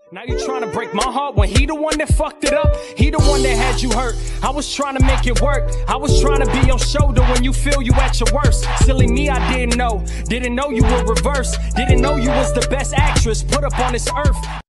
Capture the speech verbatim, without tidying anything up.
Now you trying to break my heart when he the one that fucked it up. He the one that had you hurt. I was trying to make it work. I was trying to be your shoulder when you feel you at your worst. Silly me, I didn't know. Didn't know you were reverse. Didn't know you was the best actress put up on this earth.